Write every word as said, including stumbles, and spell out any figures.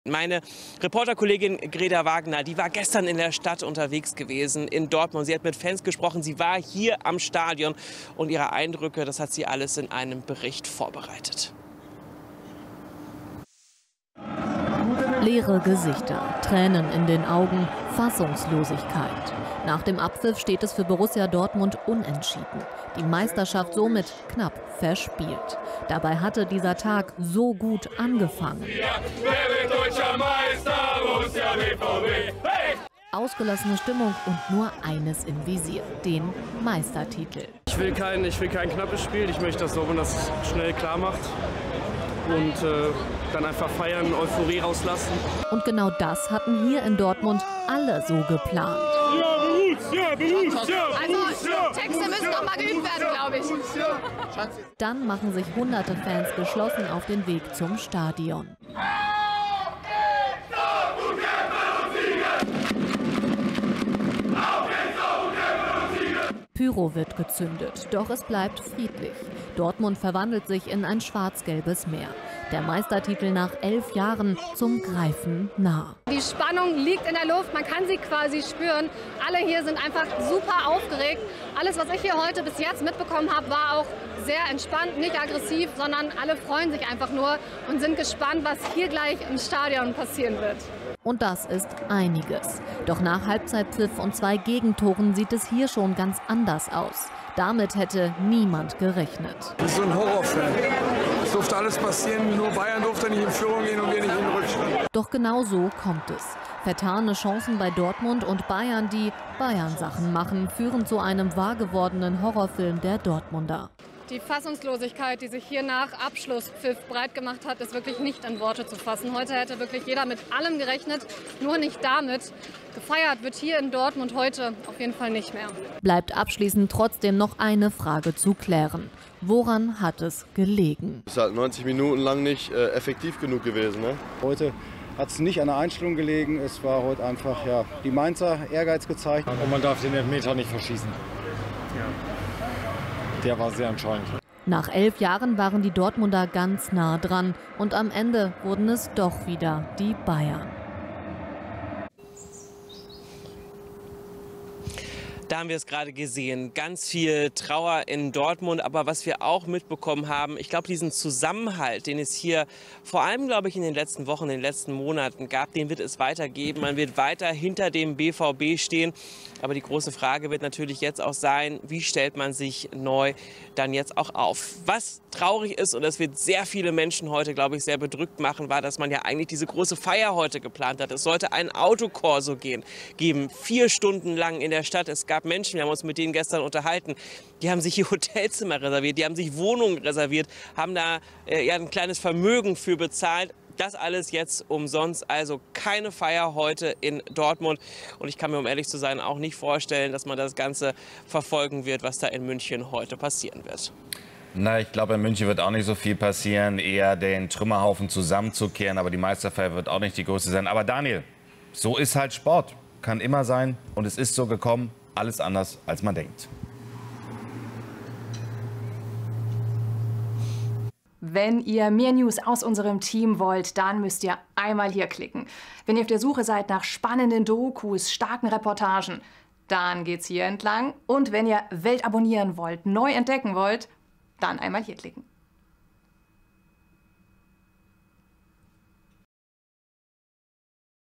Meine Reporterkollegin Greta Wagner, die war gestern in der Stadt unterwegs gewesen, in Dortmund. Sie hat mit Fans gesprochen, sie war hier am Stadion und ihre Eindrücke, das hat sie alles in einem Bericht vorbereitet. Leere Gesichter, Tränen in den Augen, Fassungslosigkeit. Nach dem Abpfiff steht es für Borussia Dortmund unentschieden. Die Meisterschaft somit knapp verspielt. Dabei hatte dieser Tag so gut angefangen. Ausgelassene Stimmung und nur eines im Visier, den Meistertitel. Ich will kein, ich will kein knappes Spiel, ich möchte, dass Dortmund das schnell klar macht und äh, dann einfach feiern, Euphorie rauslassen. Und genau das hatten hier in Dortmund alle so geplant. Ja, Berufs, ja, Berufs, ja, Berufs, ja. Also Texte müssen noch mal geübt werden, glaube ich. Dann machen sich hunderte Fans geschlossen auf den Weg zum Stadion. Pyro wird gezündet, doch es bleibt friedlich. Dortmund verwandelt sich in ein schwarz-gelbes Meer. Der Meistertitel nach elf Jahren zum Greifen nah. Die Spannung liegt in der Luft, man kann sie quasi spüren. Alle hier sind einfach super aufgeregt. Alles, was ich hier heute bis jetzt mitbekommen habe, war auch sehr entspannt, nicht aggressiv, sondern alle freuen sich einfach nur und sind gespannt, was hier gleich im Stadion passieren wird. Und das ist einiges. Doch nach Halbzeitpfiff und zwei Gegentoren sieht es hier schon ganz anders aus. Damit hätte niemand gerechnet. Das ist so ein Horrorfilm. Es durfte alles passieren, nur Bayern durfte nicht in Führung gehen und wir nicht in den Rückstand. Doch genau so kommt es. Vertane Chancen bei Dortmund und Bayern, die Bayern-Sachen machen, führen zu einem wahrgewordenen Horrorfilm der Dortmunder. Die Fassungslosigkeit, die sich hier nach Abschlusspfiff breit gemacht hat, ist wirklich nicht in Worte zu fassen. Heute hätte wirklich jeder mit allem gerechnet, nur nicht damit. Gefeiert wird hier in Dortmund heute auf jeden Fall nicht mehr. Bleibt abschließend trotzdem noch eine Frage zu klären. Woran hat es gelegen? Es ist halt neunzig Minuten lang nicht äh, effektiv genug gewesen. Ne? Heute hat es nicht an der Einstellung gelegen. Es war heute einfach ja, die Mainzer Ehrgeiz gezeigt. Und man darf den Elfmeter nicht verschießen. Ja. Der war sehr entscheidend. Nach elf Jahren waren die Dortmunder ganz nah dran und am Ende wurden es doch wieder die Bayern. Da haben wir es gerade gesehen, ganz viel Trauer in Dortmund, aber was wir auch mitbekommen haben, ich glaube, diesen Zusammenhalt, den es hier vor allem, glaube ich, in den letzten Wochen, in den letzten Monaten gab, den wird es weitergeben. Man wird weiter hinter dem B V B stehen, aber die große Frage wird natürlich jetzt auch sein, wie stellt man sich neu dann jetzt auch auf? Was traurig ist, und das wird sehr viele Menschen heute, glaube ich, sehr bedrückt machen, war, dass man ja eigentlich diese große Feier heute geplant hat. Es sollte ein Autokorso gehen, geben, vier Stunden lang in der Stadt. Es gab Menschen, wir haben uns mit denen gestern unterhalten, die haben sich hier Hotelzimmer reserviert, die haben sich Wohnungen reserviert, haben da äh, ja, ein kleines Vermögen für bezahlt. Das alles jetzt umsonst, also keine Feier heute in Dortmund. Und ich kann mir, um ehrlich zu sein, auch nicht vorstellen, dass man das Ganze verfolgen wird, was da in München heute passieren wird. Na, ich glaube, in München wird auch nicht so viel passieren, eher den Trümmerhaufen zusammenzukehren. Aber die Meisterfeier wird auch nicht die größte sein. Aber Daniel, so ist halt Sport. Kann immer sein und es ist so gekommen. Alles anders, als man denkt. Wenn ihr mehr News aus unserem Team wollt, dann müsst ihr einmal hier klicken. Wenn ihr auf der Suche seid nach spannenden Dokus, starken Reportagen, dann geht's hier entlang. Und wenn ihr Welt abonnieren wollt, neu entdecken wollt, dann einmal hier klicken.